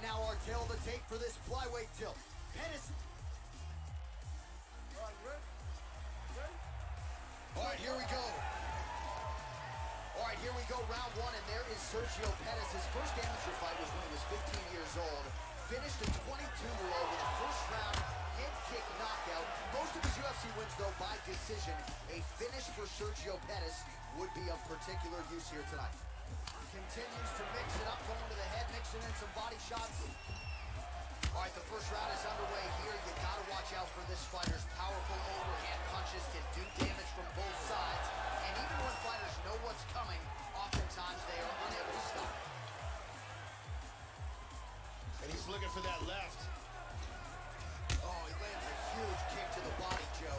now our tail of the tape for this flyweight tilt. Pettis. All right, here we go. All right, here we go, round one, and there is Sergio Pettis. His first amateur fight was when he was 15 years old. Finished a 22-year-old with a first-round head kick knockout. Most of his UFC wins, though, by decision. A finish for Sergio Pettis would be of particular use here tonight. Continues to mix it up, going to the head, mixing in some body shots. All right, the first round is underway here. You got to watch out for this fighter's powerful overhand punches can do damage from both sides. And even when fighters know what's coming, oftentimes they are unable to stop it. And he's looking for that left. Oh, he lands a huge kick to the body, Joe.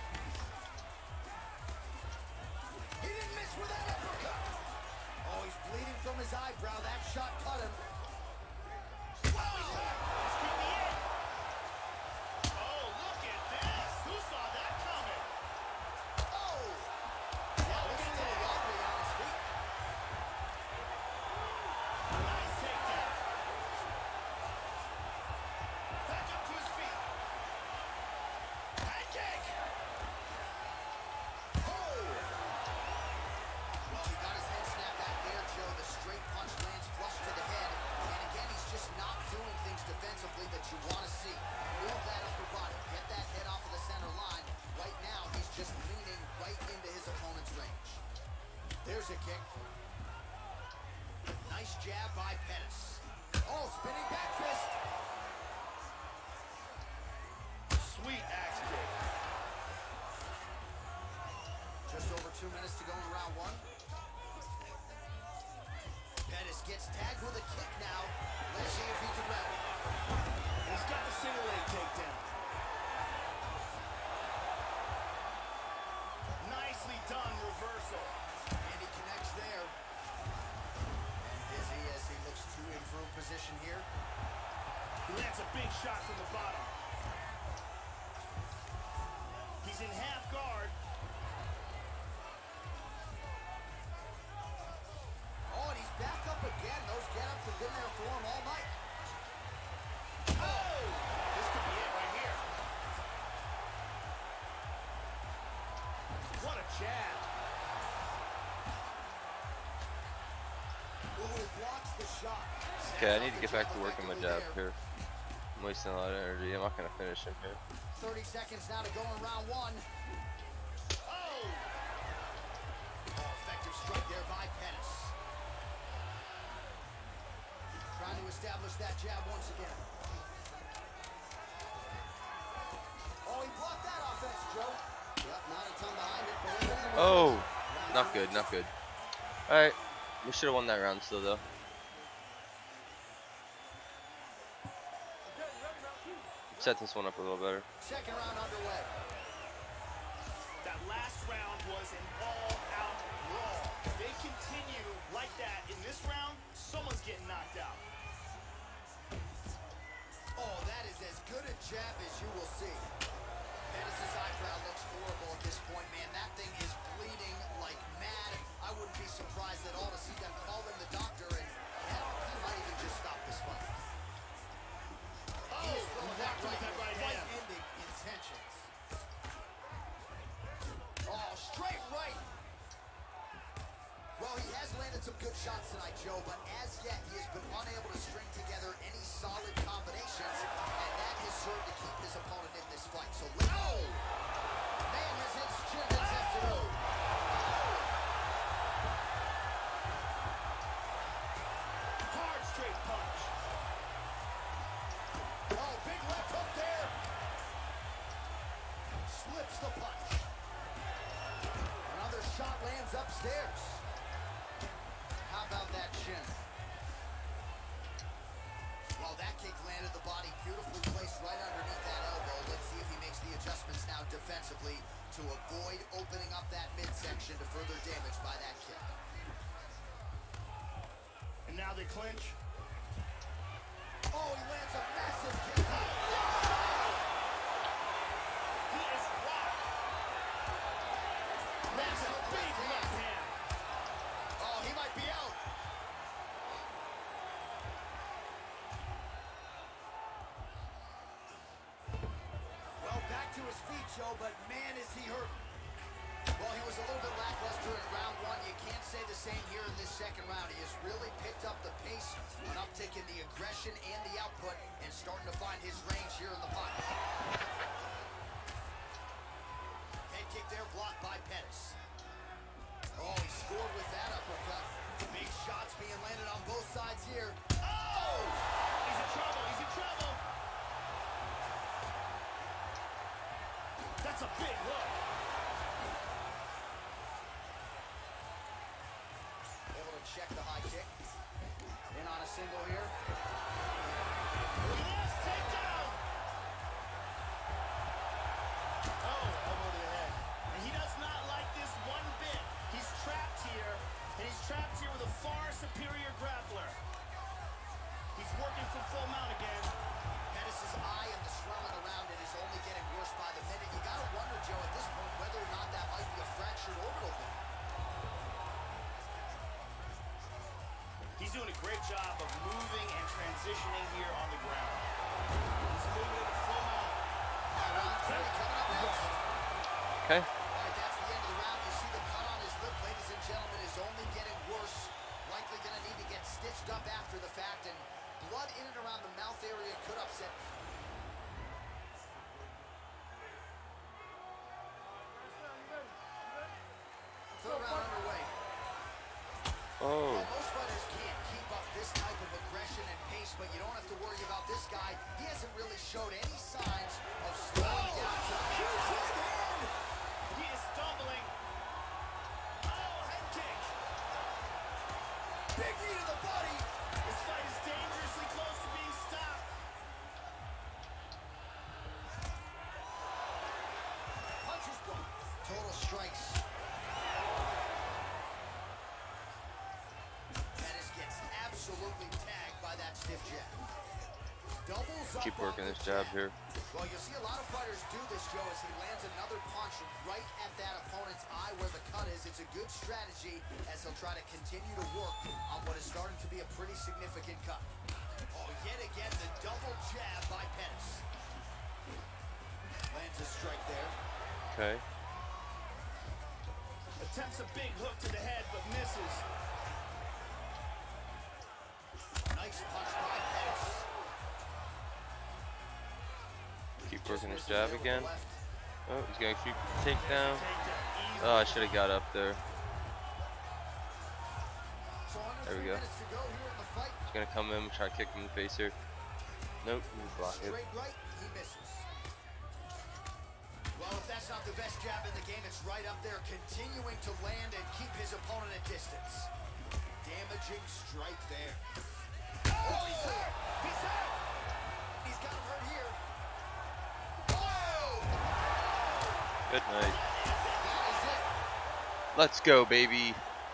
He didn't miss with that uppercut. Oh, he's bleeding from his eyebrow. That shot cut him. Whoa! This could be it. Oh, look at this. Who saw that coming? Oh! Yeah, look at the robbery on his feet. Nice takedown. Back up to his feet. Head kick. Oh! Well, he got his head snapped back there, Joe. The straight punch lands flush to the head. And again, he's just not doing things defensively that you want to see. Move that upper body. Get that head off of the center line. Right now, he's just leaning right into his opponent's range. There's a kick. Nice jab by Pettis. Oh, spinning back fist. Sweet axe kick. Just over 2 minutes to go in round one. Pettis gets tagged with a kick now. Let's see if he can rally. He's got the single leg takedown. Nicely done reversal. And he connects there. And Izzy, as he looks to improve position here. He lands a big shot from the bottom. He's in half guard. Oh, and he's back up again. Those get-ups have been there for him all night. Oh! This could be it right here. What a jab. Ooh, blocks the shot. Okay, I need to get back to working my jab here. I'm wasting a lot of energy. I'm not going to finish him here. 30 seconds now to go in round one. Oh! Oh, effective strike there by Pettis. Trying to establish that jab once again. Oh, he blocked that offense, Joe. Yep, not a ton behind it, but Oh, not good, not good. All right, we should have won that round still though. Set this one up a little better. second round underway. That last round was an all-out brawl. If they continue like that in this round, someone's getting knocked out. Oh, that is as good a jab as you will see. Pettis' eyebrow looks horrible at this point, man. That thing is bleeding like mad. I wouldn't be surprised at all to see them call in the doctor, and hell, he might even just stop this fight. Oh, He is throwing that with that right hand. fight-ending intentions. Oh, straight right. Well, he has landed some good shots tonight, Joe, but as yet, he has been unable to string together any solid combinations, and that has served to keep his opponent in this fight. So, oh! Man has his chin tested. Oh! Hard straight punch. Oh, big left hook there. Slips the punch. Another shot lands upstairs. How about that chin? Well, that kick landed the body beautifully placed right underneath that elbow. Let's see if he makes the adjustments now defensively to avoid opening up that midsection to further damage by that kick. And now they clinch. Oh, he lands a massive kick. He is rocked. That's a big left hand. Oh, he might be out. to his feet, Joe, but man, is he hurt. Well, he was a little bit lackluster in round one. You can't say the same here in this second round. He has really picked up the pace, an uptick in the aggression and the output, and starting to find his range here in the pocket. Head kick there, blocked by Pettis. Oh, he scored with that uppercut. Big shots being landed on both sides here. Oh! He's in trouble. He's in trouble. That's a big hook. Able to check the high kick. In on a single here. Yes, takedown. Oh, elbow to the head. And he does not like this one bit. He's trapped here, and he's trapped here with a far superior grappler. He's working from full mount again. Pettis' eye and the swelling around it is only getting worse by the minute. You gotta wonder, Joe, at this point, whether or not that might be a fractured orbital vein. He's doing a great job of moving and transitioning here on the ground. He's moving into full mount. Round three coming up next. Okay. All right, that's the end of the round. You see the cut on his lip, ladies and gentlemen, is only getting worse. Likely gonna need to get stitched up after the fact, and blood in and around the mouth area could upset. Third round underway. Oh. Well, most fighters can't keep up this type of aggression and pace, but you don't have to worry about this guy. He hasn't really showed any signs of slowing down. Huge right hand! He is stumbling. Oh, head kick. Big knee to the body. This fight is dangerously close to being stopped. Punches blocked. Total strikes. Pettis gets absolutely tagged by that stiff jab. Doubles up Keep on working the this jab here. Well, you'll see a lot of fighters do this, Joe, as he lands another punch right at that opponent's eye where the cut is. It's a good strategy as he'll try to continue to work on what is starting to be a pretty significant cut. Oh, yet again, the double jab by Pettis. Lands a strike there. Okay. Attempts a big hook to the head, but misses. Nice punch by Pettis. Keep working this jab again. Oh, he's gonna keep the takedown. Oh, I should have got up there. There we go. He's gonna come in and try to kick him in the face here. Nope, he's blocking it. Straight right, he misses. Well, if that's not the best jab in the game, it's right up there, continuing to land and keep his opponent at distance. Damaging strike there. Oh, he's hurt! He's hurt! He's got him hurt here. Oh! Good night. That is it. Let's go, baby.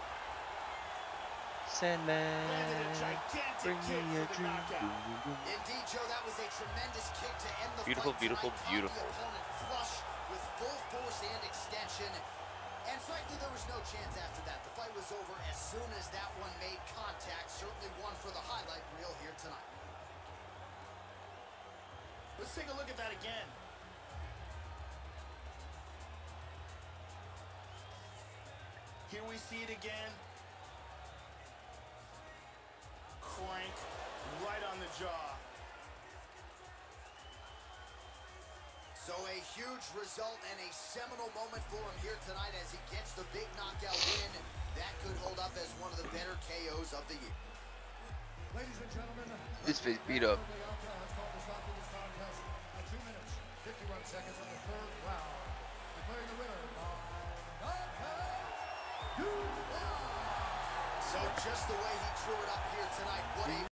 Landed a Sandman, gigantic bring kick me a for the dream. knockout. Indeed, Joe, that was a tremendous kick to end the Beautiful, fight beautiful, tonight. beautiful. Caught the opponent flush with full force and extension. And frankly, there was no chance after that. The fight was over as soon as that one made contact. Certainly one for the highlight reel here tonight. Let's take a look at that again. Here we see it again. Crank right on the jaw. So a huge result and a seminal moment for him here tonight as he gets the big knockout win. That could hold up as one of the better KOs of the year. Ladies and gentlemen, This face beat up. the outcome has called the stop of this contest at 2 minutes, 51 seconds of the third round. Declaring the winner by knockout, So just the way he drew it up here tonight, what a